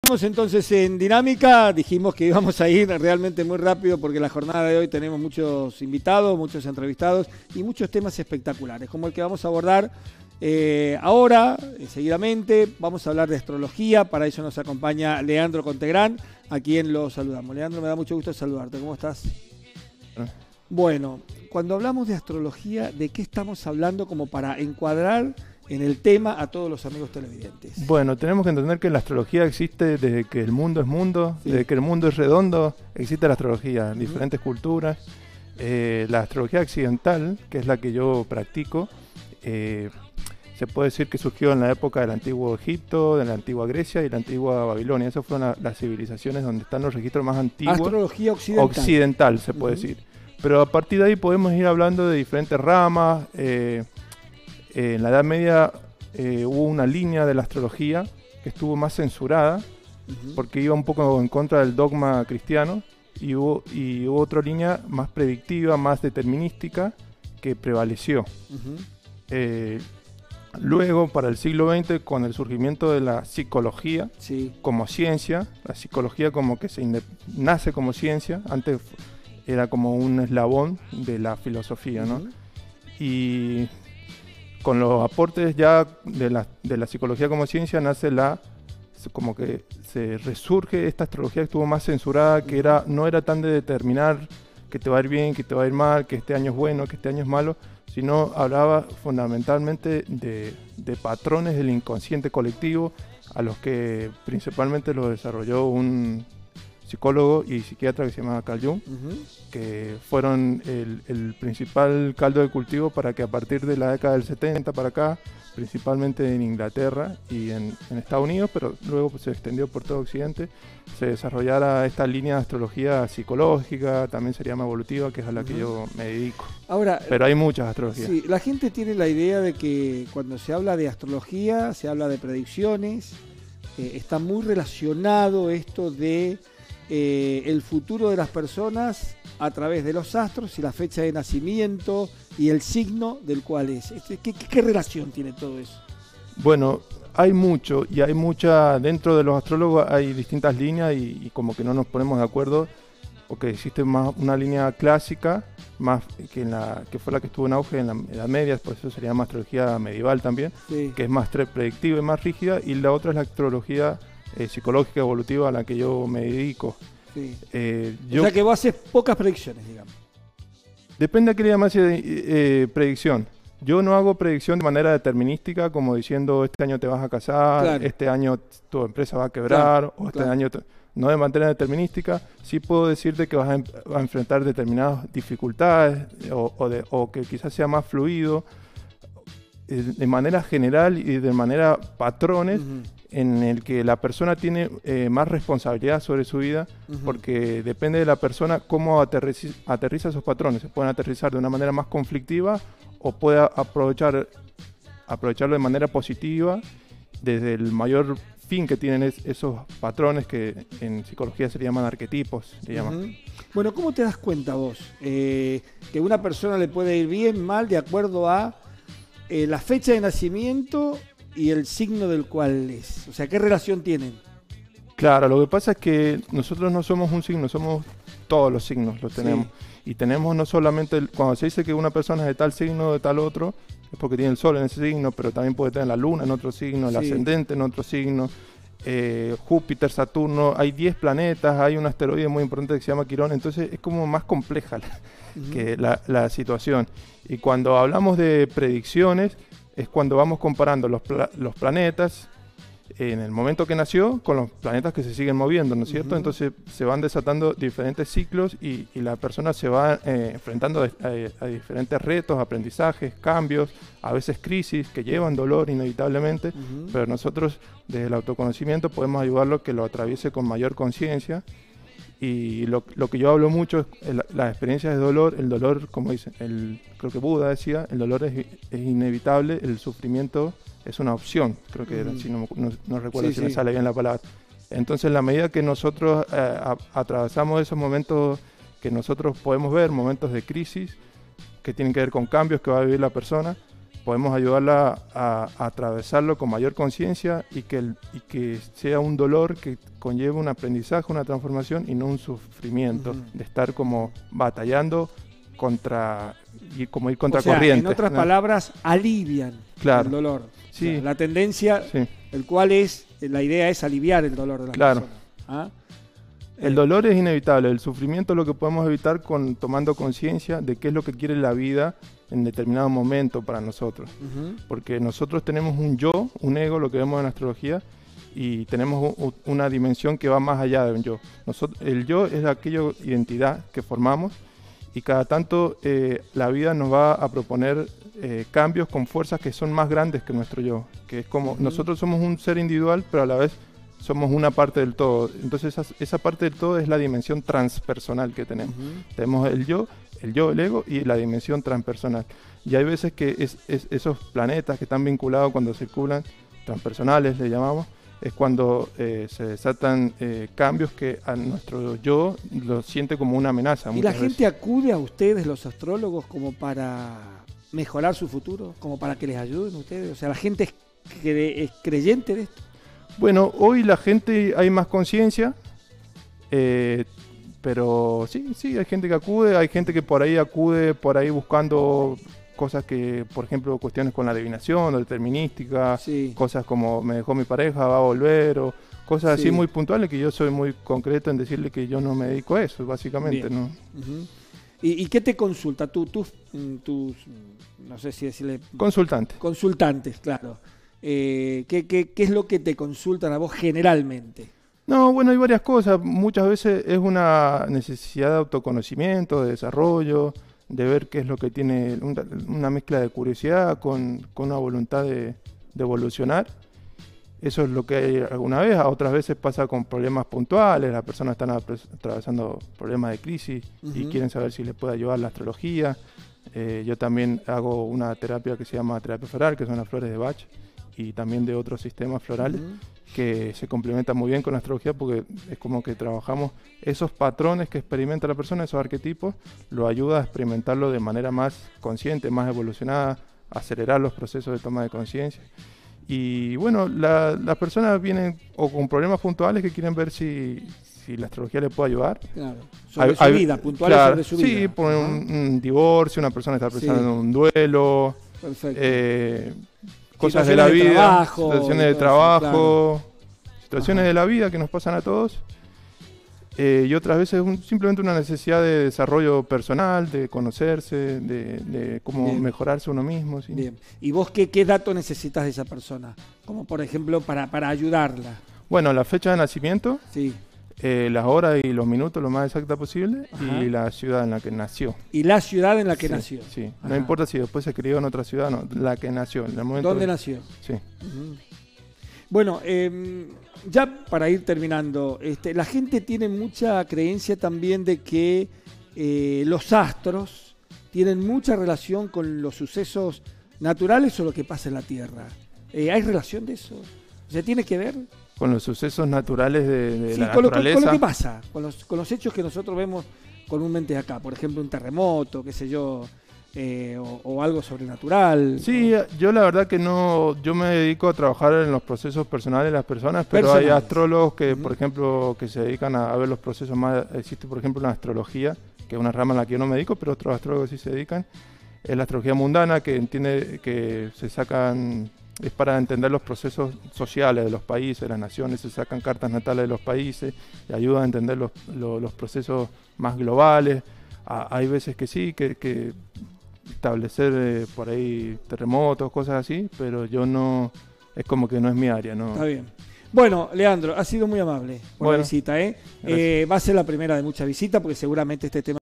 Estamos entonces en Dinámica. Dijimos que íbamos a ir realmente muy rápido porque la jornada de hoy tenemos muchos invitados, muchos entrevistados y muchos temas espectaculares, como el que vamos a abordar ahora, seguidamente. Vamos a hablar de astrología. Para eso nos acompaña Leandro Contegrán, a quien lo saludamos. Leandro, me da mucho gusto saludarte. ¿Cómo estás? Bueno, cuando hablamos de astrología, ¿de qué estamos hablando como para encuadrar en el tema a todos los amigos televidentes? Bueno, tenemos que entender que la astrología existe desde que el mundo es mundo, sí. Desde que el mundo es redondo, existe la astrología en diferentes culturas. La astrología occidental, que es la que yo practico, se puede decir que surgió en la época del antiguo Egipto, de la antigua Grecia y la antigua Babilonia. Esas fueron las civilizaciones donde están los registros más antiguos. Astrología occidental. Occidental, se puede decir. Pero a partir de ahí podemos ir hablando de diferentes ramas. En la Edad Media hubo una línea de la astrología que estuvo más censurada porque iba un poco en contra del dogma cristiano, y hubo otra línea más predictiva, más determinística, que prevaleció. Luego, para el siglo XX, con el surgimiento de la psicología como ciencia, la psicología como que nace como ciencia, antes era como un eslabón de la filosofía, ¿no? Y con los aportes ya de la psicología como ciencia nace como que se resurge esta astrología que estuvo más censurada, que no era tan de determinar que te va a ir bien, que te va a ir mal, que este año es bueno, que este año es malo, sino hablaba fundamentalmente de patrones del inconsciente colectivo, a los que principalmente lo desarrolló un psicólogo y psiquiatra que se llama Carl Jung, que fueron el principal caldo de cultivo para que a partir de la década del 70 para acá, principalmente en Inglaterra y en Estados Unidos, pero luego se extendió por todo Occidente, se desarrollara esta línea de astrología psicológica, también se llama evolutiva, que es a la que yo me dedico. Ahora, pero hay muchas astrologías. Sí, la gente tiene la idea de que cuando se habla de astrología, se habla de predicciones, está muy relacionado esto de el futuro de las personas a través de los astros y la fecha de nacimiento y el signo del cual es. ¿Qué relación tiene todo eso? Bueno, hay mucho y hay mucha, dentro de los astrólogos hay distintas líneas y como que no nos ponemos de acuerdo, porque existe más una línea clásica, más que fue la que estuvo en auge en la Edad Media, por eso se llama astrología medieval también, que es más predictiva y más rígida, y la otra es la astrología psicológica evolutiva, a la que yo me dedico. O sea que vos haces pocas predicciones, digamos. Depende de qué le llamas predicción. Yo no hago predicción de manera determinística, como diciendo este año te vas a casar, este año tu empresa va a quebrar, o este año... No de manera determinística. Sí puedo decirte que vas a enfrentar determinadas dificultades o que quizás sea más fluido, de manera general y de manera patrones, en el que la persona tiene más responsabilidad sobre su vida, porque depende de la persona cómo aterriza esos patrones. Se pueden aterrizar de una manera más conflictiva o puede aprovecharlo de manera positiva desde el mayor fin que tienen esos patrones, que en psicología se llaman arquetipos. Bueno, ¿cómo te das cuenta vos que una persona le puede ir bien, mal, de acuerdo a la fecha de nacimiento y el signo del cual es? O sea, ¿qué relación tienen? Claro, lo que pasa es que nosotros no somos un signo, somos todos los signos, los tenemos. Y tenemos no solamente, cuando se dice que una persona es de tal signo, de tal otro, es porque tiene el sol en ese signo, pero también puede tener la luna en otro signo, el ascendente en otro signo, Júpiter, Saturno, hay 10 planetas, hay un asteroide muy importante que se llama Quirón, entonces es como más compleja que la situación. Y cuando hablamos de predicciones, es cuando vamos comparando los planetas en el momento que nació con los planetas que se siguen moviendo, ¿no es cierto? Entonces se van desatando diferentes ciclos y la persona se va enfrentando a diferentes retos, aprendizajes, cambios, a veces crisis que llevan dolor inevitablemente, pero nosotros desde el autoconocimiento podemos ayudarlo a que lo atraviese con mayor conciencia. Y lo que yo hablo mucho es las experiencias de dolor. El dolor, como dicen, creo que Buda decía, el dolor es inevitable, el sufrimiento es una opción, creo que era así, no recuerdo si me sale bien la palabra. Entonces, en la medida que nosotros atravesamos esos momentos que nosotros podemos ver, momentos de crisis, que tienen que ver con cambios que va a vivir la persona, podemos ayudarla a atravesarlo con mayor conciencia y que sea un dolor que conlleve un aprendizaje, una transformación y no un sufrimiento, de estar como batallando como ir contra corriente. En otras palabras, alivian el dolor. Sí. O sea, la tendencia, la idea es aliviar el dolor de las personas. ¿Ah? El dolor es inevitable, el sufrimiento es lo que podemos evitar tomando conciencia de qué es lo que quiere la vida en determinado momento para nosotros. Porque nosotros tenemos un yo, un ego, lo que vemos en la astrología, y tenemos una dimensión que va más allá de un yo. El yo es aquella identidad que formamos, y cada tanto la vida nos va a proponer cambios con fuerzas que son más grandes que nuestro yo, que es como nosotros somos un ser individual, pero a la vez somos una parte del todo. Entonces esa parte del todo es la dimensión transpersonal que tenemos. Tenemos el yo, el ego y la dimensión transpersonal. Y hay veces que esos planetas que están vinculados cuando circulan, transpersonales le llamamos, es cuando se desatan cambios que a nuestro yo lo siente como una amenaza. ¿Y la gente acude a ustedes, los astrólogos, como para mejorar su futuro? ¿Como para que les ayuden ustedes? O sea, ¿la gente es creyente de esto? Bueno, hoy la gente hay más conciencia, pero sí, hay gente que acude, hay gente que por ahí buscando cosas que, por ejemplo, cuestiones con la adivinación, o determinística, cosas como me dejó mi pareja, va a volver, o cosas así muy puntuales, que yo soy muy concreto en decirle que yo no me dedico a eso, básicamente. ¿No? ¿Y qué te consulta? Tus, no sé si decirle... Consultantes, claro. ¿Qué es lo que te consultan a vos generalmente? No, bueno, hay varias cosas. Muchas veces es una necesidad de autoconocimiento, de desarrollo, de ver qué es lo que tiene, una mezcla de curiosidad con una voluntad de evolucionar. Eso es lo que hay alguna vez. A otras veces pasa con problemas puntuales. Las personas están atravesando problemas de crisis y quieren saber si les puede ayudar la astrología. Yo también hago una terapia que se llama terapia floral, que son las flores de Bach, y también de otros sistemas florales que se complementan muy bien con la astrología, porque es como que trabajamos esos patrones que experimenta la persona, esos arquetipos, lo ayuda a experimentarlo de manera más consciente, más evolucionada, acelerar los procesos de toma de conciencia. Y bueno, las personas vienen o con problemas puntuales que quieren ver si la astrología le puede ayudar. Claro, sobre su vida, puntuales sobre su vida. Sí, por un divorcio, una persona está pensando en un duelo. Perfecto. Cosas de la vida, situaciones de trabajo, situaciones de la vida que nos pasan a todos. Y otras veces simplemente una necesidad de desarrollo personal, de conocerse, de cómo mejorarse uno mismo. ¿Sí? Bien. ¿Y vos qué datos necesitas de esa persona? Como por ejemplo para ayudarla. Bueno, la fecha de nacimiento, sí. Las horas y los minutos lo más exacta posible, y la ciudad en la que nació. ¿Y la ciudad en la que nació? Sí, no importa si después se crió en otra ciudad, no, la que nació. En el momento ¿Dónde nació? Sí. Bueno, ya para ir terminando, la gente tiene mucha creencia también de que los astros tienen mucha relación con los sucesos naturales o lo que pasa en la Tierra. ¿Hay relación de eso? O sea, ¿tiene que ver? Con los sucesos naturales de la naturaleza. Con lo que pasa, con los hechos que nosotros vemos comúnmente acá. Por ejemplo, un terremoto, qué sé yo, o algo sobrenatural. Sí, yo la verdad que no, yo me dedico a trabajar en los procesos personales de las personas, pero hay astrólogos que, por ejemplo, que se dedican a ver los procesos más. Existe, por ejemplo, una astrología, que es una rama en la que yo no me dedico, pero otros astrólogos sí se dedican. Es la astrología mundana, que entiende que se sacan... Es para entender los procesos sociales de los países, de las naciones, se sacan cartas natales de los países y ayuda a entender los procesos más globales. Hay veces que sí, que establecer por ahí terremotos, cosas así, pero yo no, es como que no es mi área, ¿no? Está bien. Bueno, Leandro, ha sido muy amable por la visita, ¿eh? Va a ser la primera de muchas visitas, porque seguramente este tema